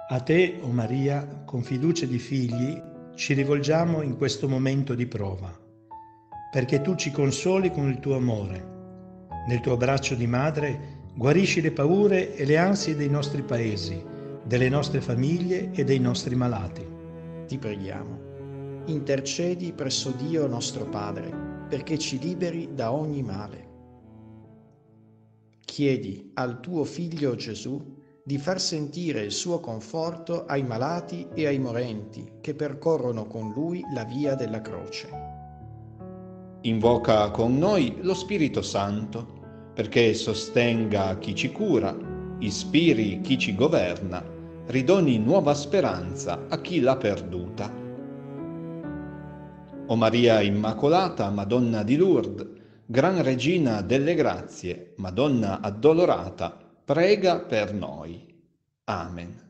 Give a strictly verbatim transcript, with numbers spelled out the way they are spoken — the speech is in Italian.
A te, o Maria, con fiducia di figli, ci rivolgiamo in questo momento di prova, perché tu ci consoli con il tuo amore. Nel tuo braccio di madre guarisci le paure e le ansie dei nostri paesi, delle nostre famiglie e dei nostri malati. Ti preghiamo. Intercedi presso Dio nostro Padre, perché ci liberi da ogni male. Chiedi al tuo Figlio Gesù di far sentire il suo conforto ai malati e ai morenti che percorrono con Lui la via della croce. Invoca con noi lo Spirito Santo, perché sostenga chi ci cura, ispiri chi ci governa, ridoni nuova speranza a chi l'ha perduta. O Maria Immacolata, Madonna di Lourdes, Gran Regina delle Grazie, Madonna addolorata, prega per noi. Amen.